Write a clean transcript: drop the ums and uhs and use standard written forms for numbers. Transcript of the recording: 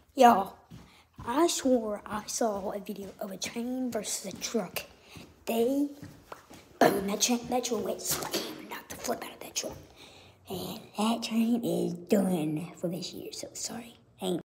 Y'all, I swore I saw a video of a train versus a truck. Boom, that truck went slam, knocked the flip out of that truck. And that train is done for this year, so sorry.